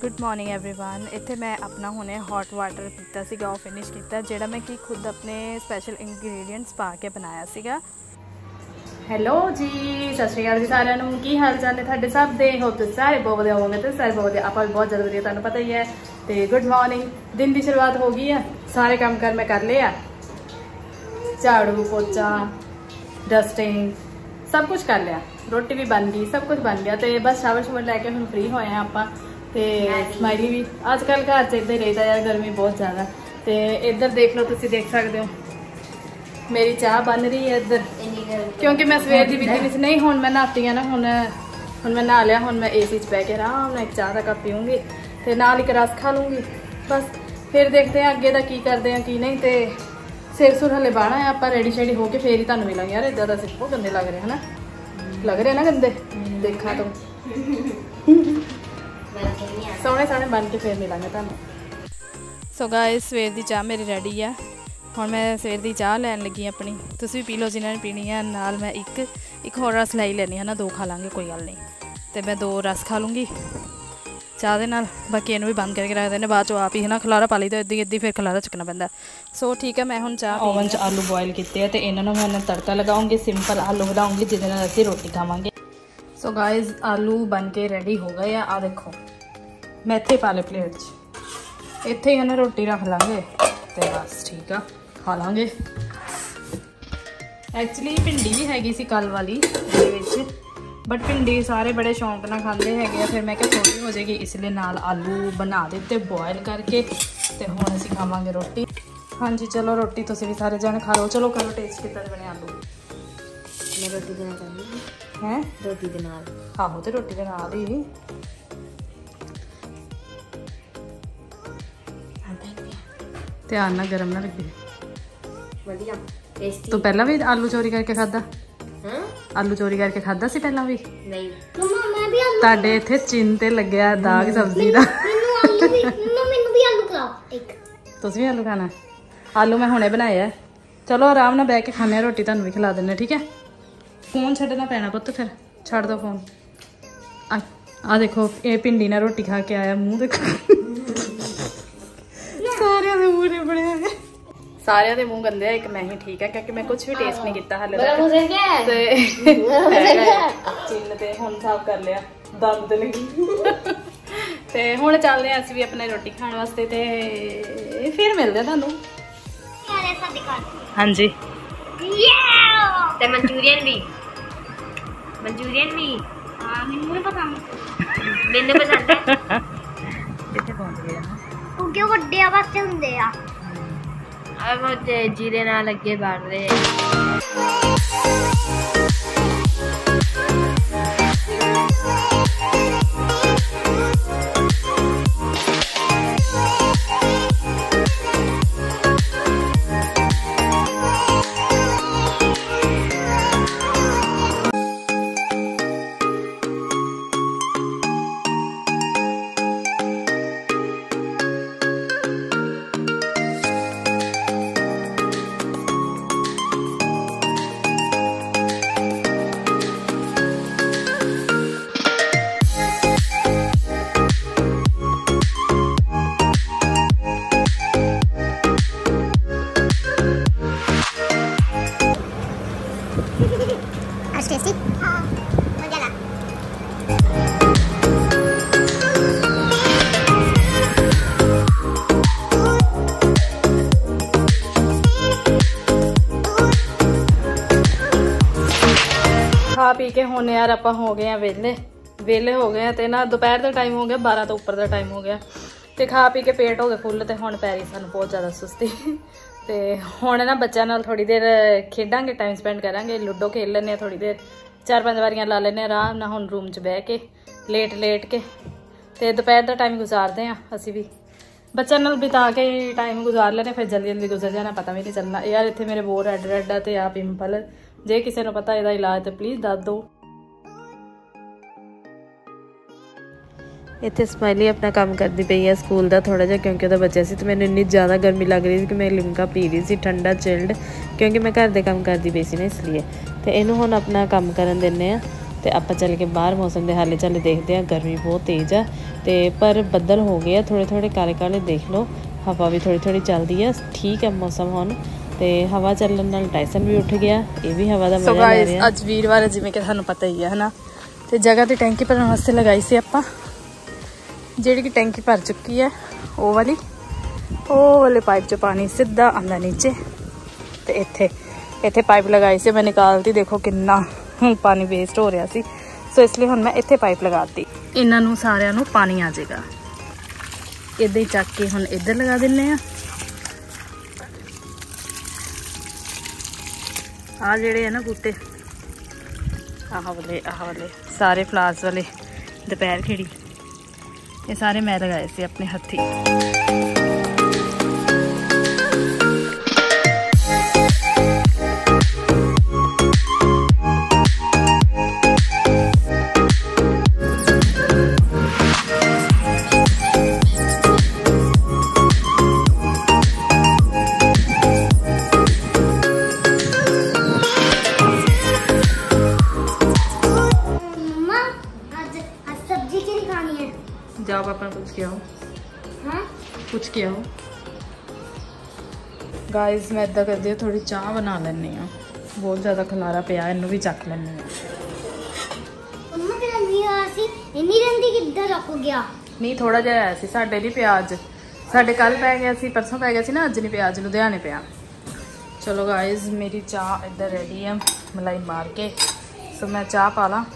Good morning everyone. इत्थे मैं अपना हुणे हॉट वाटर पीता सीगा, फिनिश किया जोड़ा मैं कि खुद अपने स्पैशल इंग्रीडिएंट्स पा के बनाया सीगा। हेलो जी, सत श्री अकाल जी सारिਆਂ ਨੂੰ। की हाल चाल है ਤੁਹਾਡੇ सब दे? हो तो सारे बहुत ਵਧੀਆ होंगे तो सारे बहुत ਵਧੀਆ, ਆਪਾਂ भी बहुत ज़्यादा ਵਧੀਆ, ਤੁਹਾਨੂੰ पता ही है। तो गुड मॉर्निंग, दिन की शुरुआत हो गई है। सारे काम कर मैं कर लिया, झाड़ू पोचा डस्टिंग सब कुछ कर लिया, रोटी भी बन गई, सब कुछ बन गया। तो बस शावर शुवर लैके हम फ्री होए हैं आप। तो स्माइली भी अजकल घर च इधर रहता यार, गर्मी बहुत ज़्यादा। तो इधर देख लो, तुम देख सकते हो मेरी चाह बन रही है इधर, क्योंकि मैं सवेर की पीती नहीं। हुण मैं नहाती है ना, हुण मैं नहा लिया। हुण मैं AC च बह के आराम नाल एक चाह का कप पीऊँगी तो नाल एक रस खा लूँगी। बस फिर देखते हैं अगे का की करते हैं की नहीं। तो सिर सुर हले बाहना है, आप रेडी शेडी होके फिर ही तुहानूं मिलांगे। यार इदा सिर बहुत गंदे लग रहे हैं ना, लग रहे हैं ना गंदे, देखा तो सोहने सोहने बन के फिर मिलांगे तुहानूं। सो गाइस, सवेर की चाह मेरी रेडी है। हुण मैं सवेर की चाह लैन लगी अपनी, तुसीं भी पी लो जिन्होंने पीनी है। नाल मैं एक होर रस लाई लैनी है ना, 2 खा लाँगे कोई गल नहीं। तो मैं 2 रस खा लूँगी चाह दे नाल, बाकी इनू भी बंद करके रख देने, बाद चो आप ही है ना खलारा पा ली तो इद्दी इद्दी फिर खलारा चुकना पैंदा। सो ठीक है, मैं हुण चाह ओवन च आलू बॉयल किए तो इन्होंने मैं तड़का लगाऊंगी, सिंपल आलू बनाऊंगी जिहदे नाल असीं रोटी खावांगे। सो गाइज, आलू बन के रेडी हो गए आ देखो, मैं इत्थे पा ले प्लेट च, इत्थे ही है ना रोटी रख लाँगे तो बस ठीक है, खा लाँगे। एक्चुअली भिंडी भी हैगी सी कल वाली बट भिंडी सारे बड़े शौक ना खाते हैं, फिर मैं क्या छोटी हो जाएगी इसलिए नाल आलू बना देते बॉयल करके। तो हुण असीं खावांगे रोटी। हाँ जी चलो, रोटी तुसीं भी सारे जने खा लो। चलो करो टेस्ट कितना बने आलू। मैं रोटी दे नाल हैं, रोटी दे नाल आहो तो रोटी दे नाल ही ध्यान ना गरम ना लगे। बढ़िया टेस्टी। तो पहला भी आलू चोरी करके खादा? हां, आलू चोरी करके खादा सी पहला भी? नहीं मम्मा, मैं भी आलू ताडे इत्थे चिन्ह ते लग्या दाग सब्जी दा। मैनू आलू भी मम्मा, मैनू भी आलू खिलाओ एक। तुसीं भी आलू खाना है? आलू मैं हुणे बनाया है। चलो आराम नाल बैठ के खाने, रोटी तुहानूं भी खिला दिंदे, ठीक है। फोन छड्डना पैना पुत्त, फिर छड्ड दो फोन। आ देखो, ये भिंडी नाल रोटी खा के आया, मुंह देखो सारे दे मुंह ने बड़े हैं, सारे दे मुंह गंदे, एक मैं ही ठीक है क्योंकि मैं कुछ भी टेस्ट नहीं किया हाले तक। चिन्ह ते हुण साफ कर लिया, दम ते लगी ते हुण चलदे असीं भी अपने रोटी खाने वास्ते ते फिर मिलदे तुहानूं। हाँ जी, ते मंचूरियन भी हां, मैनू पसंद, मैनू पसंद है। कित्थे पहुंच गए ना, क्योंकि ਵੱਡੇ ਵਾਸਤੇ ਹੁੰਦੇ ਆ। ਆ ਮੁझे जीरे ਨਾਲ ਲੱਗੇ ਬਣ ਰਹੇ टेस्टी। हाँ, मजा ला। खा पी के हुण यार आपां हो गए वेले हो गए तो ना, दोपहर का टाइम हो गया, 12 तो उपर का टाइम हो गया। तो खा पी के पेट हो गए फुल, तो हुण पैरी सानूं बहुत ज़्यादा सुस्ती। तो हुण ना बच्चों नाल थोड़ी देर खेडांगे, टाइम स्पेंड करांगे, लूडो खेल लें थोड़ी देर, 4-5 वारियां ला लें आराम नाल। हुण रूम च बह के लेट के तो दोपहर का टाइम गुजारते हैं असीं भी, बच्चों नाल बिता के टाइम गुजार लेने, फिर जल्दी गुजर जाना, पता भी नहीं चलना। यार इत्थे मेरे बहुत रेड है तो आ पिंपल, जे किसी को पता इसका इलाज तो प्लीज़ दस दो। इत्थे स्माइली अपना काम करती पई है स्कूल का थोड़ा जिहा, क्योंकि वह बच्चा से तो मैंने इन्नी ज़्यादा गर्मी लग रही थी कि मैं लिमका पी रही थी ठंडा चिल्ड, क्योंकि मैं घर के काम करती पई सी ना इसलिए। तो इनू हुण अपना काम करन दिंदे आ। तो आप चल के बाहर मौसम के हाले चाले देखते हैं। गर्मी बहुत तेज़ है तो पर बदल हो गए थोड़े थोड़े काले काले, देख लो हवा भी थोड़ी थोड़ी चलती है। ठीक है मौसम हुण तो हवा चलने नाल टाइसन भी उठ गया, ये भी हवा का मजा ले रहा। अज वीरवार जिवें कि तुहानूं पता ही है ना, तो जगह तो टैंकी भरने वास्ते लगाई सी आपां, जिहड़ी कि टैंकी भर चुकी है। वो वाले पाइप च पानी सीधा आंदा नीचे, तो इत्थे पाइप लगाई सी मैं निकालती, देखो कितना पानी वेस्ट हो रहा सी। सो इसलिए हुण मैं इत्थे पाइप लगाती, इन्हां नूं सारिआं नूं पानी आ जाएगा। इदां ही चक के हुण इधर लगा दिंने आ जिहड़े है ना बूटे, आह वाले सारे फ्लावर्स वाले दोपहर खिड़ी, ये सारे मैं लगाए थे अपने हथी। जाओ पापा कुछ किया हो, हाँ? कुछ किया हो गाइस। मैं इदा करती हूँ थोड़ी चाह बना लेनी हूँ, बहुत ज़्यादा खलारा पिया, इनू भी चक लेनी हूँ। नहीं थोड़ा जिहा आया सी, साडे नहीं पिया अज, साडे कल पै गया सी, परसों पै गया सी ना, अज नहीं पिया, अज लुधियाने पिया। चलो गाइस मेरी चाह इधर रेडी है मलाई मार के। सो मैं चाह पा ला,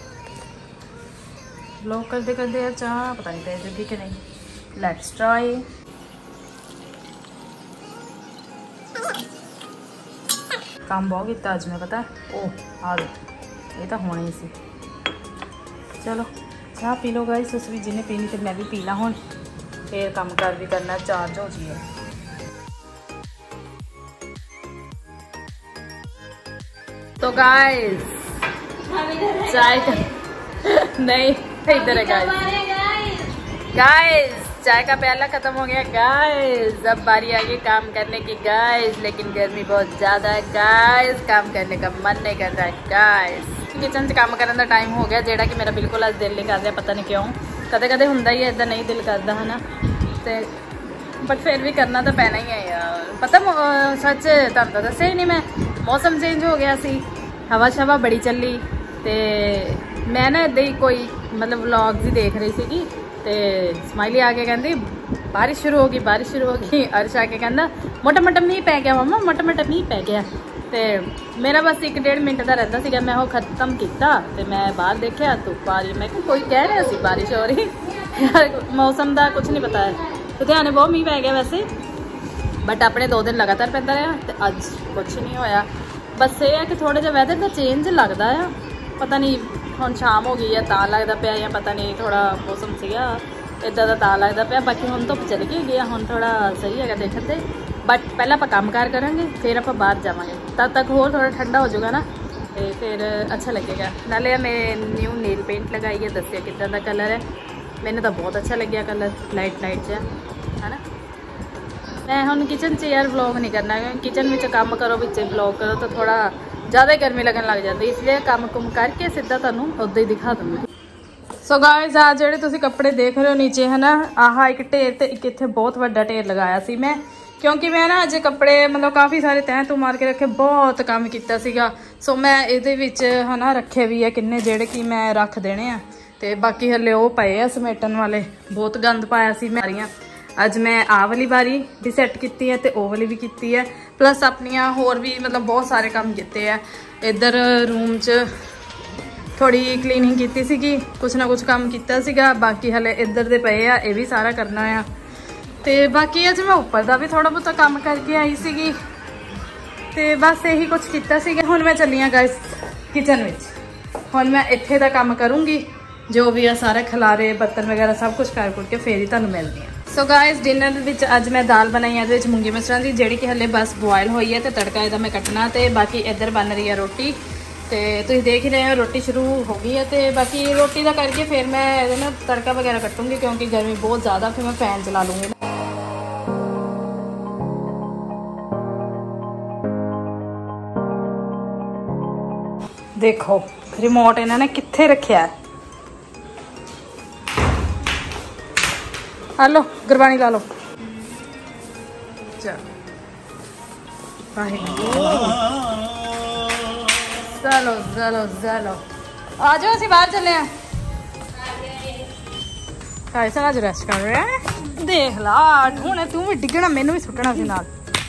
लोग करते करते यार चाह पता नहीं तेज लगी कि नहीं। Let's try. काम बहुत किया अज मैं, पता है ओह आ ये तो होना ही सी। चलो चाह पी लो गाइस, उस भी जिन्हें पीनी फिर मैं भी पी ला हुण, फिर काम कर भी करना, चार्ज हो जाइए। तो गाइस चाय का नहीं इधर है गाइस चाय का प्याला खत्म हो गया गाइस, अब बारी आ गई काम करने की गाइस, लेकिन गर्मी बहुत ज़्यादा है गाइस, काम करने का मन नहीं कर रहा है गाइस। किचन से काम करने का टाइम हो गया, जेड़ा कि मेरा बिल्कुल अज दिल नहीं कर रहा, पता नहीं क्यों, कदे कदे हुंदा ही इदा नहीं दिल करता है ना, तो बट फिर भी करना तो पैना ही है यार। पता सच तुहानूं तो दस्सिया ही नहीं मैं, मौसम चेंज हो गया सी, हवा शवा बड़ी चली, तो मैं ना इदा ही कोई मतलब व्लॉग्स ही देख रही थी, तो स्माइली आके कहती बारिश शुरू होगी, बारिश शुरू होगी। अर्श आके कहना मोटा मोटा मीह पै गया मम्मा, मोटा मोटा मीह पै गया। तो मेरा बस 1-1.5 मिनट का रहता सीगा, मैं वो खत्म किया तो मैं बाहर देखा धुप आ रही, मैं कोई कह रहा सी बारिश हो रही यार, मौसम का कुछ नहीं पता है। लुधियाने बहुत मीह पै गया वैसे, बट अपने 2 दिन लगातार पैंदा रहा, तो अज कुछ नहीं होया। बस ये है कि थोड़ा जिहा वैदर का चेंज लगता है, पता नहीं हुण शाम हो गई है तां लगता पिया, या पता नहीं थोड़ा मौसम सीगा इदा का तां लगता पिया, बाकी हुण धुप चल गई हुण थोड़ा सही है देखने से। बट पहले आप काम कार करेंगे फिर आप बाहर जावांगे, तब तक होर थोड़ा ठंडा हो जाएगा ना, तो फिर अच्छा लगेगा। नाले मैं न्यू नेल पेंट लगाई है, दस्सिया कितना का कलर है, मैंने तो बहुत अच्छा लग्या कलर, लाइट लाइट जा है ना। मैं हुण किचन च यार व्लॉग नहीं करना, किचन में काम करो बिच व्लॉग करो तो थोड़ा ज़्यादा गर्मी लगन लग जाती, इसलिए काम कुम करके सीधा तुहानूं उदा ही दिखा दूँगी। सो गाइस आ जिहड़े तुसीं कपड़े देख रहे हो नीचे है ना, आह एक ढेर तो एक इत्थे बहुत वड्डा ढेर लगाया सी मैं, क्योंकि मैं ना अजे कपड़े मतलब काफ़ी सारे तैं तू मार के रखे, बहुत काम किया सीगा। सो मैं इहदे विच है ना रखे भी है किन्ने जिहड़े कि मैं रख देने आ, ते बाकी हले वो पे आ समेटन वाले, बहुत गंद पाया सी मैं। अज मैं आ वाली बारी भी सैट की है, तो वो वाली भी की है, प्लस अपनिया होर भी मतलब बहुत सारे काम किए हैं। इधर रूम च थोड़ी क्लीनिंग की सीगी, कुछ ना कुछ काम किया सीगा, बाकी हले इधर दे पे आ, ये भी सारा करना आ। तो बाकी अज मैं उपर का भी थोड़ा बहुत काम करके आई सीगी, तो बस यही कुछ किया सीगा। हुण मैं चली हाँ गाइस किचन में, हुण मैं इत्थे दा काम करूँगी, जो भी है सारे खिलारे बर्तन वगैरह सब कुछ कर कुट के फिर ही तुहानूं मिलदी है। सो गाइस डिनर विच अज मैं दाल बनाई है, मूंगी मसरां दी, जिहड़ी कि हले बस बॉयल हुई है, तो तड़का इहदा मैं कटना, तो बाकी इधर बन रही है रोटी, तो तुसीं देख ही रहे हो रोटी शुरू हो गई है। तो बाकी रोटी का करके फिर मैं इहदे ना तड़का वगैरह कटूँगी, क्योंकि गर्मी बहुत ज़्यादा, फिर मैं फैन चला लूँगी। देखो रिमोट इन्होंने कित्थे रखिया है। आ लो गुरबानी ला लो। चलो चलो चलो आ जाओ असीं बाहर चले हैं। आज रेस्ट कर रहे हैं। देख ला हुणे तू भी डिगना मैनू भी सुट्टना सी नाल।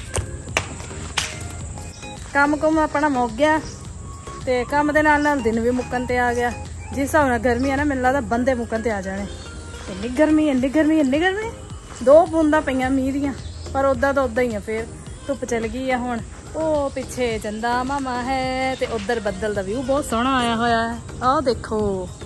काम कुम अपना मुक गया ते काम दे नाल नाल दिन भी मुक्कन ते आ गया। जिस हिसाब नाल गर्मी है ना मैनूं लगदा बंदे मुक्कन ते आ जाने। इन्नी गर्मी इन्नी गर्मी इन्नी गर्मी। 2 बूंदा पईयां मींह दियां पर उदा तो उदा ही है। फिर धुप्प चल गई है हुण। ओ पिछे चंदा मामा है ते उधर बदल दा व्यू बहुत सोहना आया होया है। आ देखो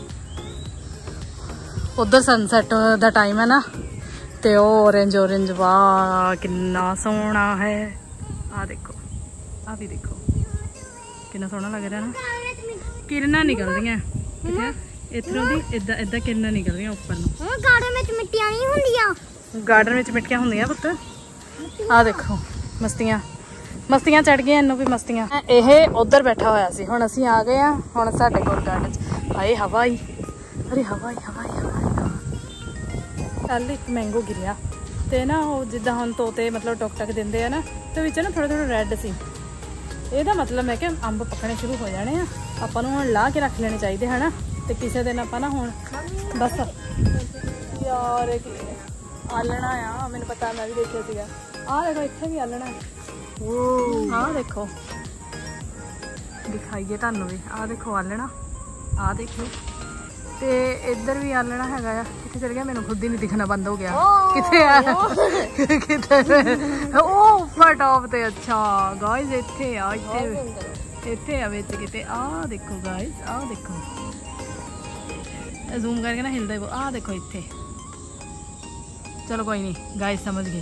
उधर सनसैट दा टाइम है ना ते ऑरेंज ऑरेंज वाह कितना सोहना है। आ देखो आ भी देखो कितना सोहना लग रहा है ना। किरणा निकल रही हैं किथे इधरों दी इदा इदा किरणा निकल रही हैं ऊपर नूं। गार्डन में मिट्टियां नहीं हुंदियां। गार्डन में मिट्टियां हुंदियां पुत्त। आ देखो मस्तियां मस्तियां चढ़ गई इनू भी मस्तियां। ਇਹ उधर बैठा होया सी हुण असीं आ गए हैं। हुण साडे कोल गार्डन च हाए हवा ही अरे हवा ही हवा ही हवा कल एक मैंगो गिरिया ते ना ਉਹ ਜਿੱਦਾਂ ਹੁਣ ਤੋਤੇ मतलब टुक टक ਦਿੰਦੇ ਆ ਨਾ ਤੇ ਵਿੱਚ ਨਾ ਥੋੜਾ ਥੋੜਾ ਰੈੱਡ ਸੀ। ਇਹਦਾ मतलब है कि अंब पकने शुरू हो जाने हैं। ਆਪਾਂ ਨੂੰ ਹੁਣ ਲਾ ਕੇ ਰੱਖ ਲੈਣੇ ਚਾਹੀਦੇ ਹਨ ਤੇ ਕਿਸੇ ਦਿਨ ਆਪਾਂ ਨਾ ਹੁਣ बस यार आलना आ मैंने पता मैं भी देखिया सीगा। आ देखो इत्थे भी आलना आ देखो दिखाइए तुहानू भी। आ देखो आलना आ देखो ते इधर भी आलना हैगा आ। किथे चल गया मैनू खुद ही नहीं दिखना बंद हो गया। किथे आया किथे ओ ऊपर टॉप ते। अच्छा गाइस इत्थे आ इत्थे आ विच किते। आ देखो गाइस आ देखो जूम करके ना हिलदा ही आ देखो इत्थे। चलो कोई नहीं गाइस समझ गए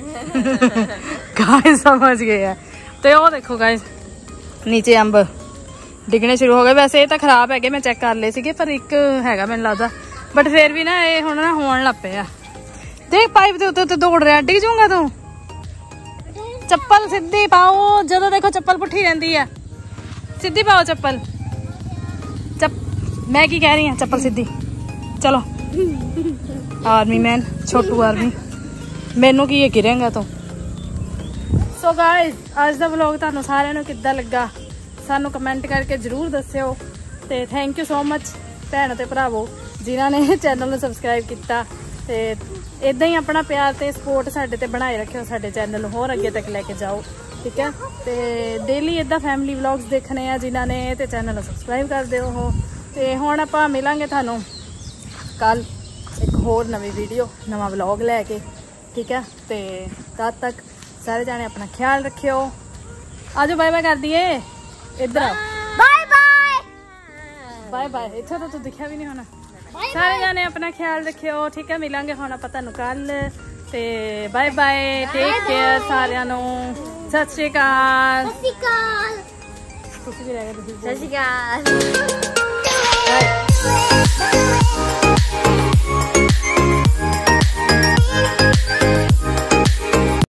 गाइस समझ गए है। तो वो देखो गाइस नीचे अंब डिगने शुरू हो गए। वैसे ये तो खराब है मैं चेक कर ले सीगे पर एक हैगा मैनूं लगदा बट फिर भी ना ये हुण ना होण लग पे आ। देख पाइप के उत्ते दौड़ रहा डिग जाऊंगा तू। चप्पल सीधी पाओ जदों देखो चप्पल पुठी रहिंदी है। सीधी पाओ चप्पल मैं की कह रही हूँ चप्पल सीधी। चलो आर्मी मैन छोटू आर्मी मैनू की गिरेगा तो। सो गाइस अज दा व्लॉग तुहानू सारिआं नू किद्दां लगा सानू कमेंट करके जरूर दस्सिओ ते थैंक यू सो मच भैणों ते भरावो जिन्हां ने चैनल नू सबसक्राइब किया ते इदां ही अपना प्यार ते सपोर्ट साडे ते बनाए रखिओ। साडे चैनल नू होर अगे तक लैके जाओ ठीक है। ते डेली इदां फैमिली व्लॉग्स देखने आ जिन्हां ने ते चैनल नू सबसक्राइब कर दिओ हो। ते हुण आपां मिलांगे तुहानू कल एक होर नवी वीडियो नवा व्लॉग लैके ठीक है। तो तद तक सारे जाने अपना ख्याल रखियो। आज बाय बाय कर दिए इधर बाय बाय बाय बाय। इतना तो दिखा भी नहीं होना। सारे जाने अपना ख्याल रखियो ठीक है। मिलांगे हुण आपां तुहानू कल ते बाय बाय टेक केयर सारिआं नू। सत श्री अकाल। सत श्री अकाल। तुसीं भी रह गए सत श्री अकाल।